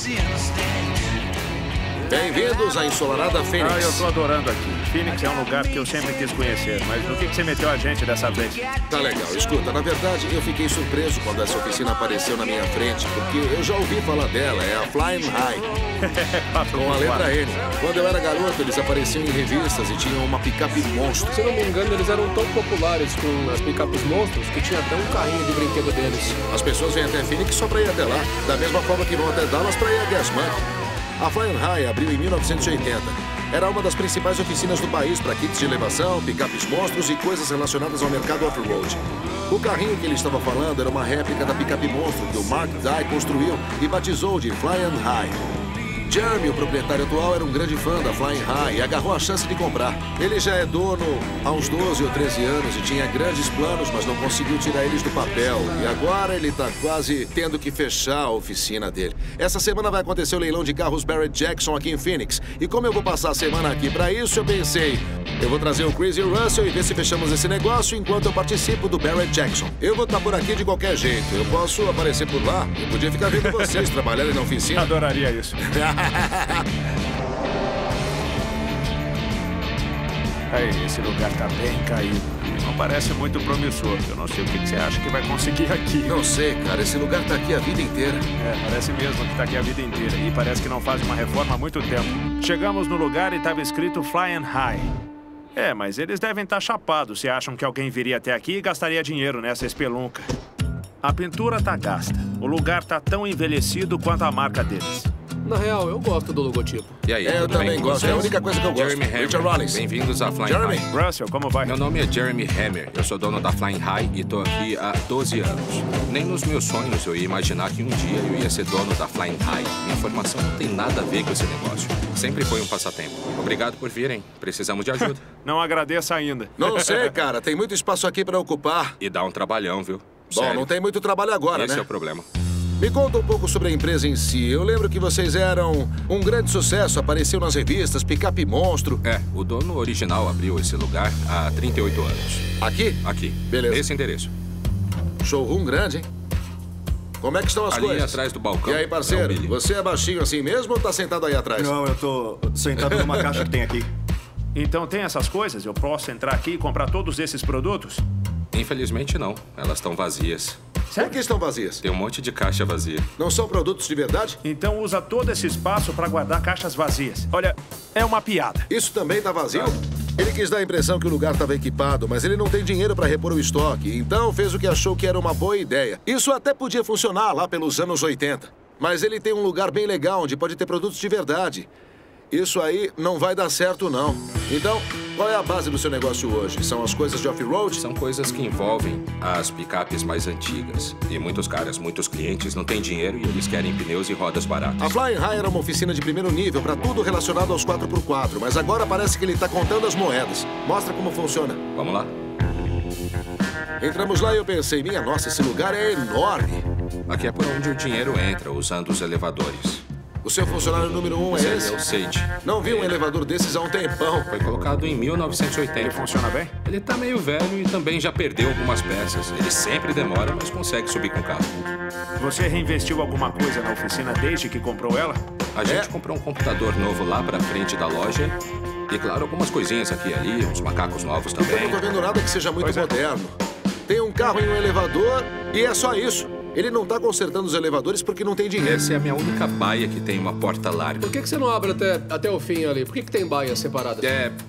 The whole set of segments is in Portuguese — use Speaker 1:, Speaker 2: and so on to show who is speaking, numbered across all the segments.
Speaker 1: Bem-vindos à ensolarada Phoenix.
Speaker 2: Eu tô adorando aqui. Phoenix é um lugar que eu sempre quis conhecer, mas no que você meteu a gente dessa vez?
Speaker 1: Tá legal. Escuta, na verdade, eu fiquei surpreso quando essa oficina apareceu na minha frente, porque eu já ouvi falar dela. É a Flying High. Com a letra N. Quando eu era garoto, eles apareciam em revistas e tinham uma picape monstro.
Speaker 3: Se não me engano, eles eram tão populares com as picapes monstros que tinha até um carrinho de brinquedo deles.
Speaker 1: As pessoas vêm até Phoenix só pra ir até lá, da mesma forma que vão até Dallas pra ir a Gasman. A Flying High abriu em 1980. Era uma das principais oficinas do país para kits de elevação, picapes monstros e coisas relacionadas ao mercado off-road. O carrinho que ele estava falando era uma réplica da picape monstro que o Mark Dye construiu e batizou de Flying High. Jeremy, o proprietário atual, era um grande fã da Flying High e agarrou a chance de comprar. Ele já é dono há uns 12 ou 13 anos e tinha grandes planos, mas não conseguiu tirar eles do papel. E agora ele está quase tendo que fechar a oficina dele. Essa semana vai acontecer o leilão de carros Barrett Jackson aqui em Phoenix. E como eu vou passar a semana aqui para isso, eu pensei, eu vou trazer o Chris e o Russell e ver se fechamos esse negócio enquanto eu participo do Barrett Jackson. Eu vou estar por aqui de qualquer jeito. Eu posso aparecer por lá. Eu podia ficar vendo vocês trabalharem na oficina.
Speaker 2: Adoraria isso. Aí, esse lugar tá bem caído. Não parece muito promissor. Eu não sei o que você acha que vai conseguir aqui.
Speaker 1: Não sei, cara. Esse lugar tá aqui a vida inteira.
Speaker 2: Parece mesmo que tá aqui a vida inteira. E parece que não faz uma reforma há muito tempo. Chegamos no lugar e tava escrito Flying High. Mas eles devem estar chapados se acham que alguém viria até aqui e gastaria dinheiro nessa espelunca. A pintura tá gasta. O lugar tá tão envelhecido quanto a marca deles.
Speaker 3: Na real, eu gosto do logotipo.
Speaker 4: E aí,
Speaker 1: eu também gosto. É a única coisa que eu gosto.
Speaker 4: Jeremy
Speaker 1: Richard
Speaker 4: Hammer.
Speaker 1: Rollins.
Speaker 4: Bem-vindos à Flying
Speaker 1: Jeremy.
Speaker 4: High.
Speaker 2: Russell, como vai?
Speaker 4: Meu nome é Jeremy Hammer. Eu sou dono da Flying High e tô aqui há 12 anos. Nem nos meus sonhos eu ia imaginar que um dia eu ia ser dono da Flying High. Minha formação não tem nada a ver com esse negócio. Sempre foi um passatempo. Obrigado por virem. Precisamos de ajuda.
Speaker 2: Não agradeça ainda.
Speaker 1: Não sei, cara. Tem muito espaço aqui pra ocupar.
Speaker 4: E dá um trabalhão, viu?
Speaker 1: Bom,
Speaker 4: Sério.
Speaker 1: não tem muito trabalho agora,
Speaker 4: Esse
Speaker 1: né?
Speaker 4: é o problema.
Speaker 1: Me conta um pouco sobre a empresa em si. Eu lembro que vocês eram um grande sucesso, apareceu nas revistas, picape monstro.
Speaker 4: O dono original abriu esse lugar há 38 anos.
Speaker 1: Aqui?
Speaker 4: Aqui.
Speaker 1: Beleza.
Speaker 4: Nesse endereço.
Speaker 1: Showroom grande, hein? Como é que estão as
Speaker 4: Ali
Speaker 1: coisas?
Speaker 4: atrás do balcão.
Speaker 1: E aí, parceiro,
Speaker 4: É o Billy.
Speaker 1: você é baixinho assim mesmo ou tá sentado aí atrás?
Speaker 5: Não, eu tô sentado numa caixa que tem aqui.
Speaker 2: Então tem essas coisas? Eu posso entrar aqui e comprar todos esses produtos?
Speaker 4: Infelizmente não. Elas estão vazias.
Speaker 1: Por que estão vazias?
Speaker 4: Tem um monte de caixa vazia.
Speaker 1: Não são produtos de verdade?
Speaker 2: Então usa todo esse espaço para guardar caixas vazias. Olha, é uma piada.
Speaker 1: Isso também tá vazio? Ele quis dar a impressão que o lugar estava equipado, mas ele não tem dinheiro para repor o estoque, então fez o que achou que era uma boa ideia. Isso até podia funcionar lá pelos anos 80. Mas ele tem um lugar bem legal onde pode ter produtos de verdade. Isso aí não vai dar certo, não. Então, qual é a base do seu negócio hoje? São as coisas de off-road?
Speaker 4: São coisas que envolvem as picapes mais antigas. E muitos caras, muitos clientes não têm dinheiro e eles querem pneus e rodas baratas.
Speaker 1: A Flying High era uma oficina de primeiro nível para tudo relacionado aos 4x4, mas agora parece que ele está contando as moedas. Mostra como funciona.
Speaker 4: Vamos lá?
Speaker 1: Entramos lá e eu pensei, minha nossa, esse lugar é enorme.
Speaker 4: Aqui é por onde o dinheiro entra, usando os elevadores.
Speaker 1: O seu funcionário número 1 é esse?
Speaker 4: É o Sage.
Speaker 1: Não vi um elevador desses há um tempão.
Speaker 4: Foi colocado em 1980.
Speaker 2: Ele funciona bem?
Speaker 4: Ele tá meio velho e também já perdeu algumas peças. Ele sempre demora, mas consegue subir com o carro.
Speaker 2: Você reinvestiu alguma coisa na oficina desde que comprou ela?
Speaker 4: A gente comprou um computador novo lá pra frente da loja. E claro, algumas coisinhas aqui e ali, uns macacos novos
Speaker 1: Eu
Speaker 4: também.
Speaker 1: não tô vendo nada que seja muito
Speaker 2: Pois é.
Speaker 1: moderno. Tem um carro e um elevador e é só isso. Ele não tá consertando os elevadores porque não tem dinheiro.
Speaker 4: Essa é a minha única baia que tem uma porta larga.
Speaker 3: Por que você não abre até o fim ali? Por que tem baias separadas?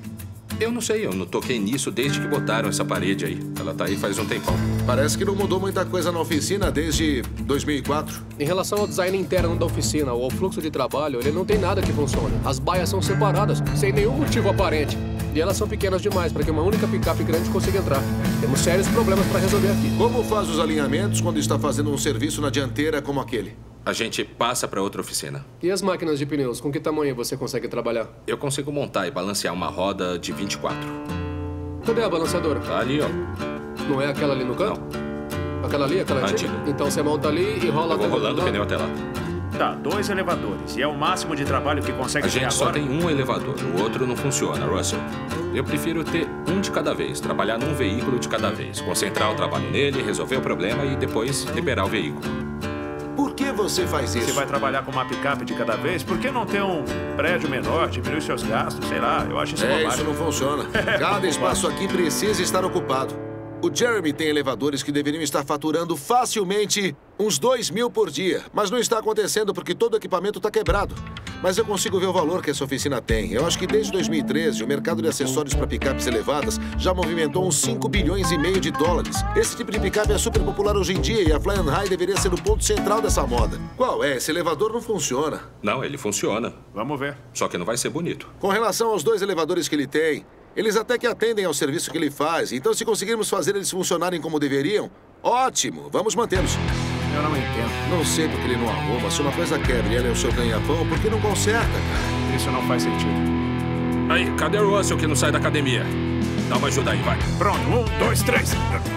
Speaker 4: Eu não sei, eu não toquei nisso desde que botaram essa parede aí. Ela tá aí faz um tempão.
Speaker 1: Parece que não mudou muita coisa na oficina desde 2004.
Speaker 3: Em relação ao design interno da oficina ou ao fluxo de trabalho, ele não tem nada que funcione. As baias são separadas, sem nenhum motivo aparente. E elas são pequenas demais para que uma única picape grande consiga entrar. Temos sérios problemas para resolver aqui.
Speaker 1: Como faz os alinhamentos quando está fazendo um serviço na dianteira como aquele?
Speaker 4: A gente passa pra outra oficina.
Speaker 3: E as máquinas de pneus, com que tamanho você consegue trabalhar?
Speaker 4: Eu consigo montar e balancear uma roda de 24.
Speaker 3: Cadê a balanceadora?
Speaker 4: Tá ali, ó.
Speaker 3: Não é aquela ali no canto? Aquela ali, aquela antiga?
Speaker 4: Antiga.
Speaker 3: Então você monta ali e rola
Speaker 4: Eu vou
Speaker 3: até
Speaker 4: rolando o
Speaker 3: lá.
Speaker 4: pneu até lá.
Speaker 2: Tá, 2 elevadores. E é o máximo de trabalho que consegue
Speaker 4: A
Speaker 2: ter
Speaker 4: gente só
Speaker 2: agora?
Speaker 4: tem um elevador, o outro não funciona, Russell. Eu prefiro ter um de cada vez, trabalhar num veículo de cada vez, concentrar o trabalho nele, resolver o problema e depois liberar o veículo.
Speaker 1: Por que você faz isso?
Speaker 2: Se vai trabalhar com uma picape de cada vez, por que não ter um prédio menor, diminuir seus gastos, sei lá, eu acho isso bobagem.
Speaker 1: Isso não funciona. Cada espaço aqui precisa estar ocupado. O Jeremy tem elevadores que deveriam estar faturando facilmente uns 2.000 por dia. Mas não está acontecendo porque todo o equipamento está quebrado. Mas eu consigo ver o valor que essa oficina tem. Eu acho que desde 2013, o mercado de acessórios para picapes elevadas já movimentou uns 5 bilhões e meio de dólares. Esse tipo de picape é super popular hoje em dia e a Flying High deveria ser o ponto central dessa moda. Qual é? Esse elevador não funciona.
Speaker 4: Não, ele funciona.
Speaker 2: Vamos ver.
Speaker 4: Só que não vai ser bonito.
Speaker 1: Com relação aos 2 elevadores que ele tem, eles até que atendem ao serviço que ele faz. Então, se conseguirmos fazer eles funcionarem como deveriam, ótimo, vamos mantê-los.
Speaker 2: Eu não entendo.
Speaker 1: Não sei porque ele não arruma. Se uma coisa quebra e ela é o seu ganha-pão, por que não conserta, cara?
Speaker 2: Isso não faz sentido.
Speaker 4: Aí, cadê o Russell que não sai da academia? Dá uma ajuda aí, vai.
Speaker 2: Pronto, 1, 2, 3.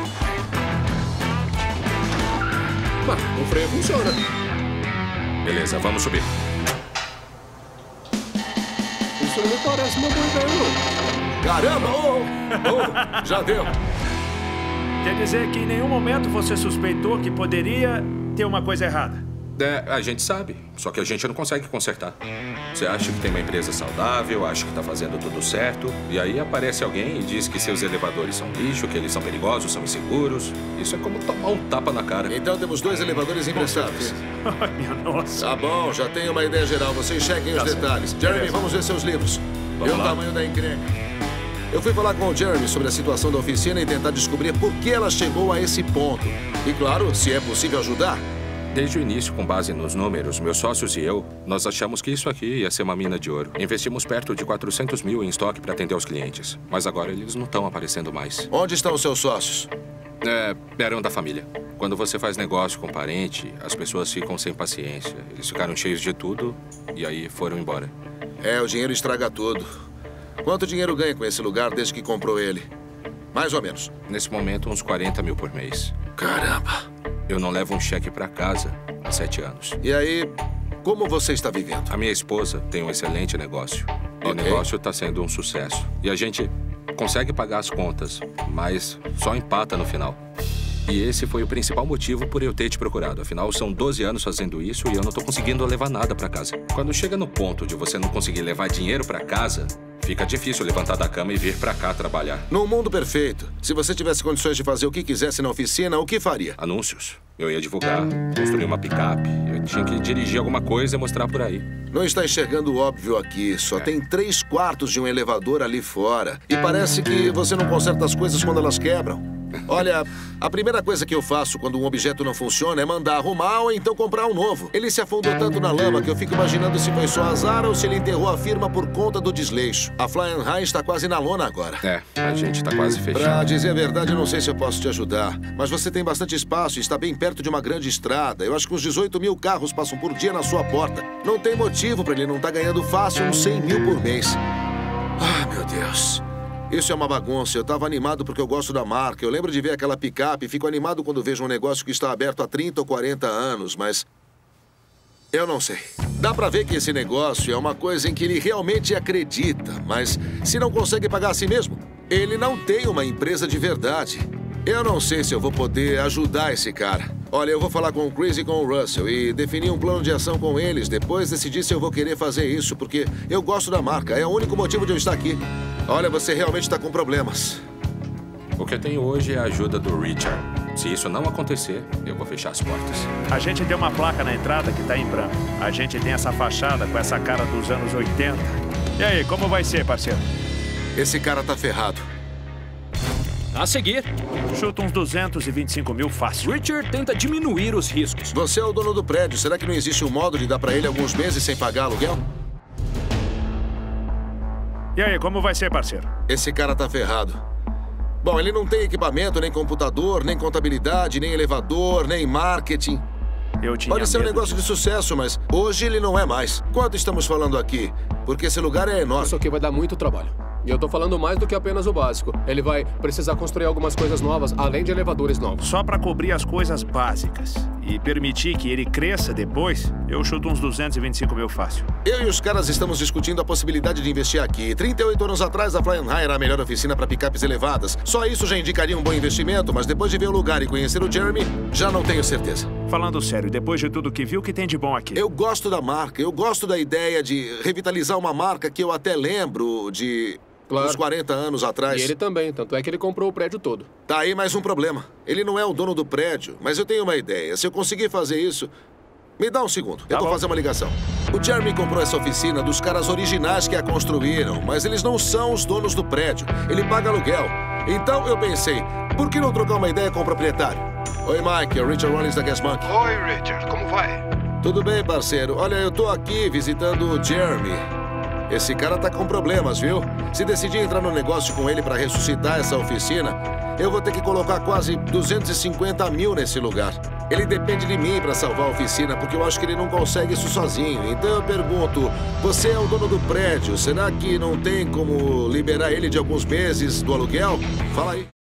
Speaker 3: O freio funciona.
Speaker 4: Beleza, vamos subir.
Speaker 3: Isso não me parece uma boa ideia, não.
Speaker 1: Caramba! Já deu.
Speaker 2: Quer dizer que em nenhum momento você suspeitou que poderia ter uma coisa errada?
Speaker 4: A gente sabe, só que a gente não consegue consertar. Você acha que tem uma empresa saudável, acha que tá fazendo tudo certo, e aí aparece alguém e diz que seus elevadores são lixo, que eles são perigosos, são inseguros. Isso é como tomar um tapa na cara.
Speaker 1: Então temos 2 elevadores emprestados.
Speaker 2: Ai, minha nossa.
Speaker 1: Tá bom, já tenho uma ideia geral. Vocês chequem os detalhes. Jeremy, vamos ver seus livros. Vê o tamanho da encrenca. Eu fui falar com o Jeremy sobre a situação da oficina e tentar descobrir por que ela chegou a esse ponto. E claro, se é possível ajudar.
Speaker 4: Desde o início, com base nos números, meus sócios e eu, nós achamos que isso aqui ia ser uma mina de ouro. Investimos perto de 400 mil em estoque para atender os clientes. Mas agora eles não estão aparecendo mais.
Speaker 1: Onde estão os seus sócios?
Speaker 4: Eram da família. Quando você faz negócio com parente, as pessoas ficam sem paciência. Eles ficaram cheios de tudo e aí foram embora.
Speaker 1: O dinheiro estraga tudo. Quanto dinheiro ganha com esse lugar desde que comprou ele? Mais ou menos.
Speaker 4: Nesse momento, uns 40 mil por mês.
Speaker 1: Caramba!
Speaker 4: Eu não levo um cheque para casa há 7 anos.
Speaker 1: E aí, como você está vivendo?
Speaker 4: A minha esposa tem um excelente negócio. E o negócio está sendo um sucesso. E a gente consegue pagar as contas, mas só empata no final. E esse foi o principal motivo por eu ter te procurado. Afinal, são 12 anos fazendo isso e eu não tô conseguindo levar nada para casa. Quando chega no ponto de você não conseguir levar dinheiro para casa, fica difícil levantar da cama e vir pra cá trabalhar.
Speaker 1: Num mundo perfeito, se você tivesse condições de fazer o que quisesse na oficina, o que faria?
Speaker 4: Anúncios. Eu ia divulgar, construir uma picape. Eu tinha que dirigir alguma coisa e mostrar por aí.
Speaker 1: Não está enxergando o óbvio aqui. Só tem 3/4 de um elevador ali fora. E parece que você não conserta as coisas quando elas quebram. Olha, a primeira coisa que eu faço quando um objeto não funciona é mandar arrumar ou então comprar um novo. Ele se afundou tanto na lama que eu fico imaginando se foi só azar ou se ele enterrou a firma por conta do desleixo. A Flying High está quase na lona agora.
Speaker 4: A gente tá quase fechado.
Speaker 1: Pra dizer a verdade, eu não sei se eu posso te ajudar. Mas você tem bastante espaço e está bem perto de uma grande estrada. Eu acho que uns 18 mil carros passam por dia na sua porta. Não tem motivo pra ele não estar ganhando fácil uns 100 mil por mês. Ah, meu Deus. Isso é uma bagunça. Eu estava animado porque eu gosto da marca. Eu lembro de ver aquela picape e fico animado quando vejo um negócio que está aberto há 30 ou 40 anos, mas... eu não sei. Dá pra ver que esse negócio é uma coisa em que ele realmente acredita, mas se não consegue pagar a si mesmo, ele não tem uma empresa de verdade. Eu não sei se eu vou poder ajudar esse cara. Olha, eu vou falar com o Chris e com o Russell e definir um plano de ação com eles. Depois decidir se eu vou querer fazer isso, porque eu gosto da marca. É o único motivo de eu estar aqui. Olha, você realmente está com problemas.
Speaker 4: O que eu tenho hoje é a ajuda do Richard. Se isso não acontecer, eu vou fechar as portas.
Speaker 2: A gente tem uma placa na entrada que tá em branco. A gente tem essa fachada com essa cara dos anos 80. E aí, como vai ser, parceiro?
Speaker 1: Esse cara tá ferrado.
Speaker 6: A seguir,
Speaker 2: Chuta uns 225 mil fácil.
Speaker 6: Richard tenta diminuir os riscos.
Speaker 1: Você é o dono do prédio. Será que não existe um modo de dar pra ele alguns meses sem pagar aluguel?
Speaker 2: E aí, como vai ser, parceiro?
Speaker 1: Esse cara tá ferrado. Bom, ele não tem equipamento, nem computador, nem contabilidade, nem elevador, nem marketing. Pode ser um negócio de sucesso, mas hoje ele não é mais. Quanto estamos falando aqui? Porque esse lugar é enorme.
Speaker 3: Isso aqui vai dar muito trabalho. E eu tô falando mais do que apenas o básico. Ele vai precisar construir algumas coisas novas, além de elevadores novos.
Speaker 2: Só pra cobrir as coisas básicas. e permitir que ele cresça depois, eu chuto uns 225 mil fácil.
Speaker 1: Eu e os caras estamos discutindo a possibilidade de investir aqui. 38 anos atrás, a Flying High era a melhor oficina para picapes elevadas. Só isso já indicaria um bom investimento, mas depois de ver o lugar e conhecer o Jeremy, já não tenho certeza.
Speaker 2: Falando sério, depois de tudo que viu, o que tem de bom aqui?
Speaker 1: Eu gosto da marca, eu gosto da ideia de revitalizar uma marca que eu até lembro de...
Speaker 3: Claro.
Speaker 1: Uns 40 anos atrás.
Speaker 3: E ele também, tanto é que ele comprou o prédio todo.
Speaker 1: Tá aí mais um problema. Ele não é o dono do prédio, mas eu tenho uma ideia. Se eu conseguir fazer isso... Me dá um segundo, eu vou fazer uma ligação. O Jeremy comprou essa oficina dos caras originais que a construíram, mas eles não são os donos do prédio. Ele paga aluguel. Então eu pensei, por que não trocar uma ideia com o proprietário? Oi, Mike, é o Richard Rollins da Gas Monkey.
Speaker 7: Oi, Richard, como vai?
Speaker 1: Tudo bem, parceiro. Olha, eu tô aqui visitando o Jeremy. Esse cara tá com problemas, viu? Se decidir entrar no negócio com ele para ressuscitar essa oficina, eu vou ter que colocar quase 250 mil nesse lugar. Ele depende de mim para salvar a oficina, porque eu acho que ele não consegue isso sozinho. Então eu pergunto, você é o dono do prédio, será que não tem como liberar ele de alguns meses do aluguel? Fala aí.